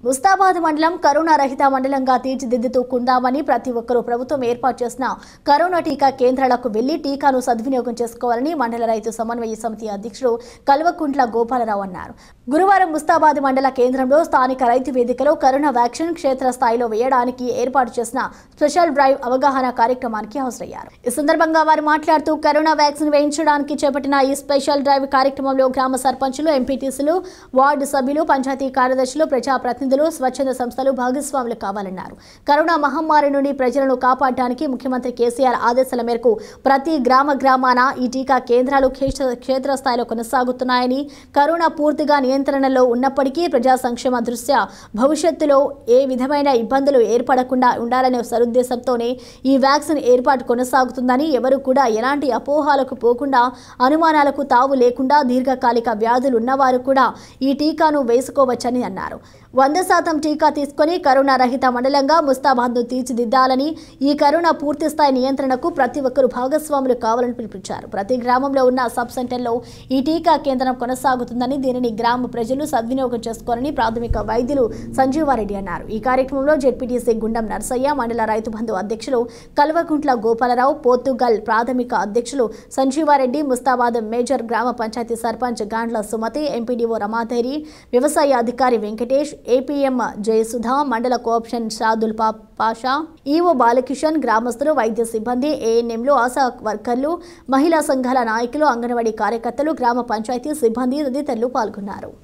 ముస్తాబాద్ మండలం కరోనా రహిత మండలంగా తీర్చిదిద్దుకుందామని ప్రతి ఒక్కరూ ప్రభుత్వం ఏర్పాటు చేసిన కరోనా టీకా కేంద్రాలకు వెళ్లి టీకాను సద్వినియోగం చేసుకోవాలని మండల రైతు సమన్వయ సమితి అధ్యక్షుడు కల్వకుంట్ల గోపాలరావు అన్నారు. గురువారం ముస్తాబాద్ మండల కేంద్రంలో స్థానిక రైతు వేదికలో కరోనా వ్యాక్సిన్ క్షేత్రస్థాయిలో వేయడానికి ఏర్పాటు చేసిన స్పెషల్ డ్రైవ్ అవగాహన కార్యక్రమానికి హాజరయ్యారు. ఈ సందర్భంగా వారు మాట్లాడుతూ కరోనా వ్యాక్సిన్ వేయించడానికి చేపట్టిన ఈ స్పెషల్ డ్రైవ్ కార్యక్రమంలో గ్రామ సర్పంచులు, ఎంపీటీసీలు, వార్డు సభ్యులు, పంచాయతీ కార్యదర్శులు, ప్రజాప్రతినిధులు, స్వచ్ఛంద సంస్థలు భాగస్వాములు కావాలన్నారు. కరోనా మహమ్మారి నుండి ప్రజలను కాపాడడానికి ముఖ్యమంత్రి కేసీఆర్ ఆదేశాల మేరకు ప్రతి గ్రామాన ఈ టీకా కేంద్రాలు క్షేత్రస్థాయిలో కొనసాగుతున్నాయని, కరోనా పూర్తిగా నియంత్రణలో ఉన్నప్పటికీ ప్రజా సంక్షేమ దృష్ట్యా భవిష్యత్తులో ఏ విధమైన ఇబ్బందులు ఏర్పడకుండా ఉండాలనే సదుద్దేశంతోనే ఈ వ్యాక్సిన్ ఏర్పాటు కొనసాగుతుందని, ఎవరు కూడా ఎలాంటి అపోహలకు పోకుండా, అనుమానాలకు తావు లేకుండా దీర్ఘకాలిక వ్యాధులు ఉన్నవారు కూడా ఈ టీకాను వేసుకోవచ్చని అన్నారు. 100% టీకా తీసుకుని కరోనా రహిత మండలంగా ముస్తాబాద్ను తీర్చిదిద్దాలని, ఈ కరోనా పూర్తిస్థాయి నియంత్రణకు ప్రతి ఒక్కరూ భాగస్వాములు కావాలని పిలుపునిచ్చారు. ప్రతి గ్రామంలో ఉన్న సబ్ సెంటర్లో ఈ టీకా కేంద్రం కొనసాగుతుందని, దీనిని గ్రామ ప్రజలు సద్వినియోగం చేసుకోవాలని ప్రాథమిక వైద్యులు సంజీవారెడ్డి అన్నారు. ఈ కార్యక్రమంలో జెడ్పీటీసీ గుండం నర్సయ్య, మండల రైతు బంధు అధ్యక్షులు కల్వకుంట్ల గోపాలరావు, పోర్తుగల్ ప్రాథమిక అధ్యక్షులు సంజీవారెడ్డి, ముస్తాబాద్ మేజర్ గ్రామ పంచాయతీ సర్పంచ్ గాండ్ల సుమతి, ఎంపీడీఓ రమాదేవి, వ్యవసాయ అధికారి వెంకటేష్, ఏపీఎం జయసుధా, మండల కోఆప్షన్ షాదుల్ పాషా, ఈవో బాలకిషన్, గ్రామస్తులు, వైద్య సిబ్బంది, ఏఎన్ఎంలు, ఆశా వర్కర్లు, మహిళా సంఘాల నాయకులు, అంగన్వాడీ కార్యకర్తలు, గ్రామ పంచాయతీ సిబ్బంది తదితరులు పాల్గొన్నారు.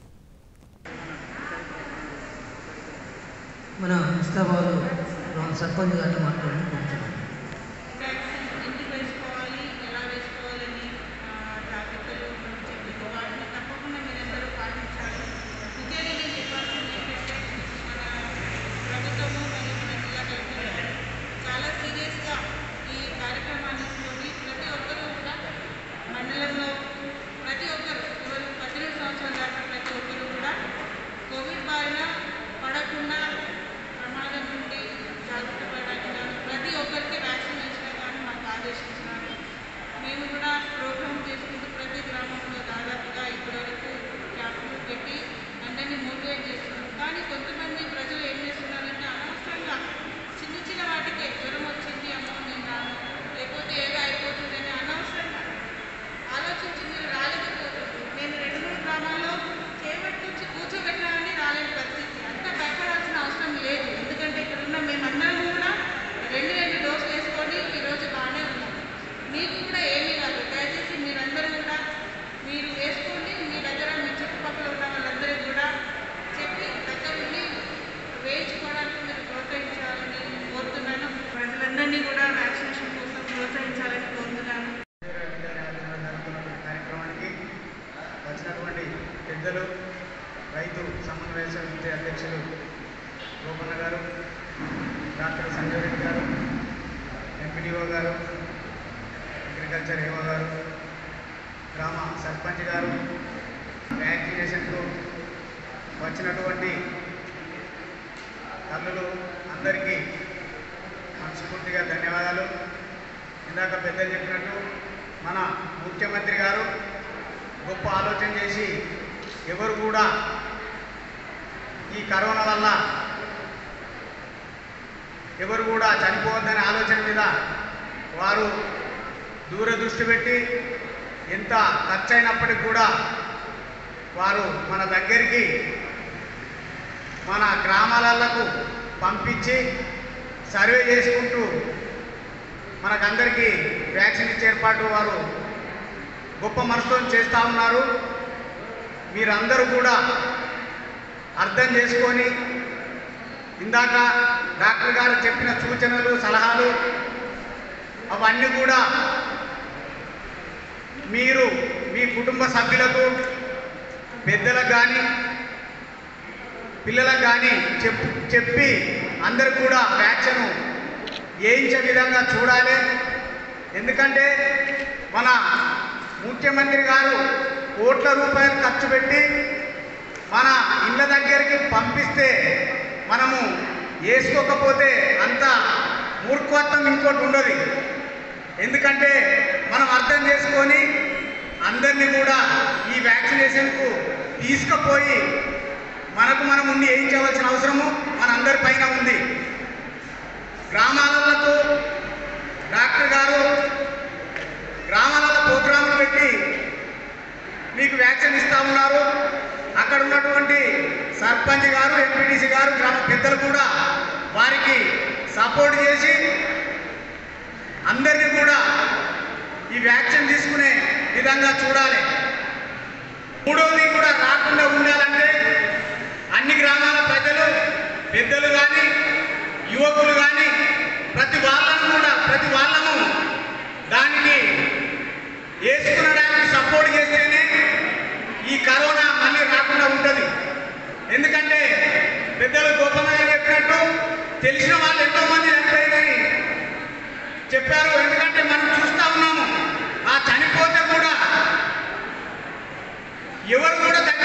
మన ముస్తాబాద్ సర్పంచ్ గారిని మాట్లాడుకుంటున్నాం. పెద్దలు, రైతు సమన్వయ సమితి అధ్యక్షులు గోపన్న గారు, డాక్టర్ సంజయ్ రెడ్డి గారు, ఎంపీడీఓ గారు, అగ్రికల్చర్ ఏవో గారు, గ్రామ సర్పంచ్ గారు, వ్యాక్సినేషన్కు వచ్చినటువంటి తల్లులు అందరికీ మనస్ఫూర్తిగా ధన్యవాదాలు. ఇందాక పెద్దలు చెప్పినట్టు మన ముఖ్యమంత్రి గారు గొప్ప ఆలోచన చేసి ఎవరు కూడా ఈ కరోనా వల్ల ఎవరు కూడా చనిపోవద్దనే ఆలోచన మీద వారు దూరదృష్టి పెట్టి ఎంత ఖర్చు అయినప్పటికీ కూడా వారు మన దగ్గరికి మన గ్రామాలకు పంపించి సర్వే చేసుకుంటూ మనకందరికీ వ్యాక్సిన్ ఇచ్చే ఏర్పాటు వారు గొప్ప మనసుతో చేస్తూ ఉన్నారు. మీరందరూ కూడా అర్థం చేసుకొని ఇందాక డాక్టర్ గారు చెప్పిన సూచనలు, సలహాలు అవన్నీ కూడా మీరు మీ కుటుంబ సభ్యులకు, పెద్దలకు కానీ పిల్లలకు కానీ చెప్పి అందరూ కూడా వ్యాక్సిన్ వేయించే విధంగా చూడాలి. ఎందుకంటే మన ముఖ్యమంత్రి గారు కోట్ల రూపాయలు ఖర్చు పెట్టి మన ఇళ్ళ దగ్గరికి పంపిస్తే మనము వేసుకోకపోతే అంత మూర్ఖత్వం ఇంకోటి ఉండదు. ఎందుకంటే మనం అర్థం చేసుకొని అందరినీ కూడా ఈ వ్యాక్సినేషన్కు తీసుకుపోయి మనకు మనం ఉండి వేయించవలసిన అవసరం మనందరిపైన ఉంది. గ్రామాలకు డాక్టర్ గారు గ్రామాలలో ప్రోగ్రాములు పెట్టి మీకు వ్యాక్సిన్ ఇస్తూ ఉన్నారు. అక్కడ ఉన్నటువంటి సర్పంచ్ గారు, ఎంపీటీసీ గారు, గ్రామ పెద్దలు కూడా వారికి సపోర్ట్ చేసి అందరినీ కూడా ఈ వ్యాక్సిన్ తీసుకునే విధంగా చూడాలి. మూడవది కూడా రాకుండా ఉండాలంటే అన్ని గ్రామాల ప్రజలు, పెద్దలు కానీ, యువకులు కానీ ప్రతి వాళ్ళము దానికి వేసుకునడానికి సపోర్ట్ చేస్తేనే ఈ కరోనా మళ్ళీ రాకుండా ఉంటుంది. ఎందుకంటే పెద్దలు గోపమయ్య చెప్పినట్టు తెలిసిన వాళ్ళు ఎంతోమంది చనిపోయిందని చెప్పారు. ఎందుకంటే మనం చూస్తూ ఉన్నాము, ఆ చనిపోతే కూడా ఎవరు కూడా